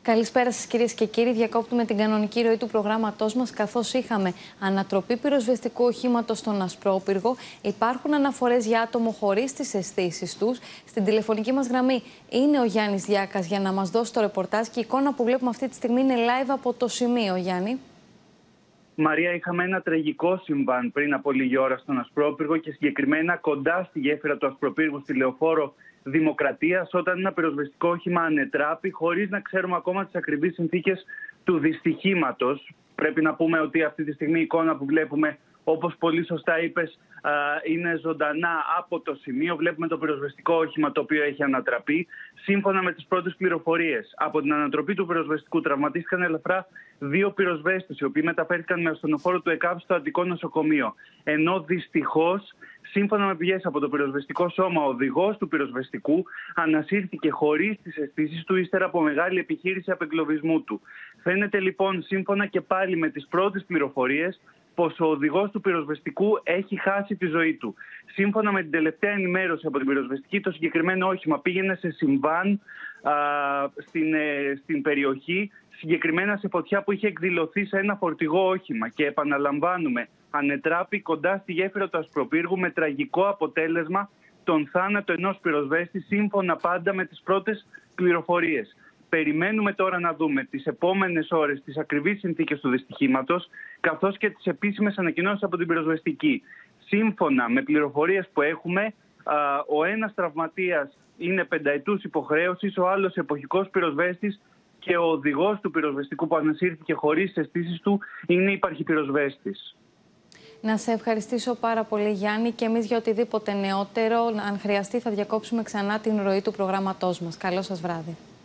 Καλησπέρα σας κυρίες και κύριοι. Διακόπτουμε την κανονική ροή του προγράμματός μας, καθώς είχαμε ανατροπή πυροσβεστικού οχήματος στον Ασπρόπυργο. Υπάρχουν αναφορές για άτομο χωρίς τις αισθήσεις τους. Στην τηλεφωνική μας γραμμή είναι ο Γιάννης Διάκας για να μας δώσει το ρεπορτάζ και η εικόνα που βλέπουμε αυτή τη στιγμή είναι live από το σημείο. Γιάννη. Μαρία, είχαμε ένα τραγικό συμβάν πριν από λίγη ώρα στον Ασπρόπυργο και συγκεκριμένα κοντά στη γέφυρα του Ασπροπύργου, στη Λεωφόρο Δημοκρατίας, όταν ένα πυροσβεστικό όχημα ανετράπη, χωρίς να ξέρουμε ακόμα τις ακριβείς συνθήκες του δυστυχήματος. Πρέπει να πούμε ότι αυτή τη στιγμή η εικόνα που βλέπουμε, όπως πολύ σωστά είπες, είναι ζωντανά από το σημείο. Βλέπουμε το πυροσβεστικό όχημα το οποίο έχει ανατραπεί. Σύμφωνα με τις πρώτες πληροφορίες, από την ανατροπή του πυροσβεστικού τραυματίστηκαν ελαφρά 2 πυροσβέστες, οι οποίοι μεταφέρθηκαν με ασθενοφόρο του ΕΚΑΒ στο Αττικό Νοσοκομείο. Ενώ δυστυχώς, σύμφωνα με πηγές από το πυροσβεστικό σώμα, ο οδηγός του πυροσβεστικού ανασύρθηκε χωρίς τις αισθήσεις του ύστερα από μεγάλη επιχείρηση απεγκλωβισμού του. Φαίνεται λοιπόν, σύμφωνα και πάλι με τις πρώτες πληροφορίες, πως ο οδηγός του πυροσβεστικού έχει χάσει τη ζωή του. Σύμφωνα με την τελευταία ενημέρωση από την πυροσβεστική, το συγκεκριμένο όχημα πήγαινε σε συμβάν στην περιοχή, συγκεκριμένα σε φωτιά που είχε εκδηλωθεί σε ένα φορτηγό όχημα. Και επαναλαμβάνουμε, ανετράπη κοντά στη γέφυρα του Ασπροπύργου, με τραγικό αποτέλεσμα τον θάνατο ενός πυροσβέστη, σύμφωνα πάντα με τις πρώτες πληροφορίες. Περιμένουμε τώρα να δούμε τις επόμενες ώρες τις ακριβείς συνθήκες του δυστυχήματος, καθώς και τις επίσημες ανακοινώσεις από την πυροσβεστική. Σύμφωνα με πληροφορίες που έχουμε, ο ένας τραυματίας είναι 5ετούς υποχρέωσης, ο άλλος εποχικός πυροσβέστης και ο οδηγός του πυροσβεστικού που ανασύρθηκε χωρίς τις αισθήσεις του είναι υπαρχιπυροσβέστης. Να σε ευχαριστήσω πάρα πολύ, Γιάννη, και εμείς για οτιδήποτε νεότερο, αν χρειαστεί, θα διακόψουμε ξανά την ροή του προγράμματός μας. Καλό σας βράδυ.